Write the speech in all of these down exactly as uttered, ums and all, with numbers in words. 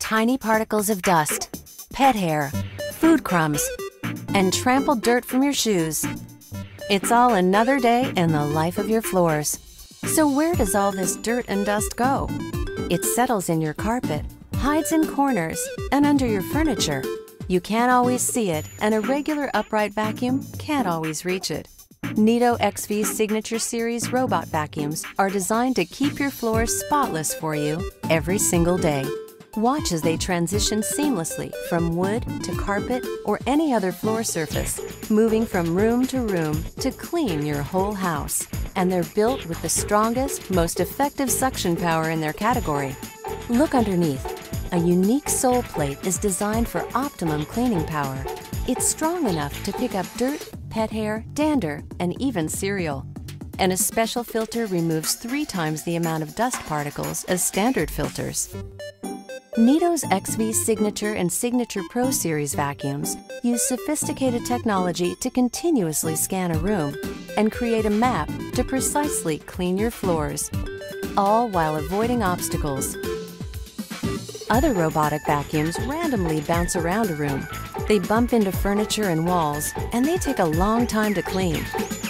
tiny particles of dust, pet hair, food crumbs, and trampled dirt from your shoes. It's all another day in the life of your floors. So where does all this dirt and dust go? It settles in your carpet, hides in corners, and under your furniture. You can't always see it, and a regular upright vacuum can't always reach it. Neato X V Signature Series robot vacuums are designed to keep your floors spotless for you every single day. Watch as they transition seamlessly from wood to carpet or any other floor surface, moving from room to room to clean your whole house. And they're built with the strongest, most effective suction power in their category. Look underneath. A unique sole plate is designed for optimum cleaning power. It's strong enough to pick up dirt, pet hair, dander, and even cereal. And a special filter removes three times the amount of dust particles as standard filters. Neato's X V Signature and Signature Pro Series vacuums use sophisticated technology to continuously scan a room and create a map to precisely clean your floors, all while avoiding obstacles. Other robotic vacuums randomly bounce around a room. They bump into furniture and walls, and they take a long time to clean.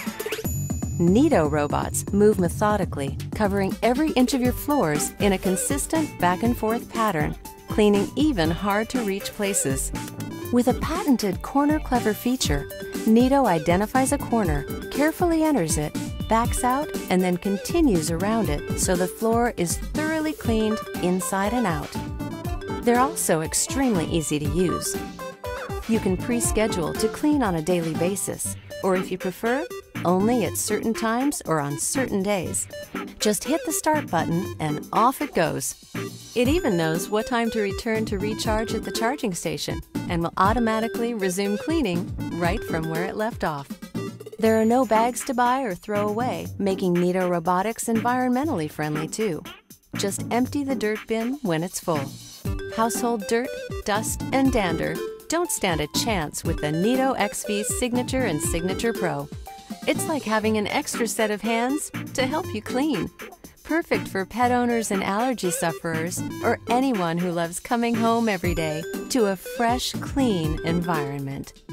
Neato robots move methodically, covering every inch of your floors in a consistent back-and-forth pattern, cleaning even hard-to-reach places. With a patented Corner Clever feature, Neato identifies a corner, carefully enters it, backs out, and then continues around it so the floor is thoroughly cleaned inside and out. They're also extremely easy to use. You can pre-schedule to clean on a daily basis, or if you prefer, only at certain times or on certain days. Just hit the start button and off it goes. It even knows what time to return to recharge at the charging station and will automatically resume cleaning right from where it left off. There are no bags to buy or throw away, making Neato Robotics environmentally friendly too. Just empty the dirt bin when it's full. Household dirt, dust, and dander don't stand a chance with the Neato X V Signature and Signature Pro. It's like having an extra set of hands to help you clean. Perfect for pet owners and allergy sufferers, or anyone who loves coming home every day to a fresh, clean environment.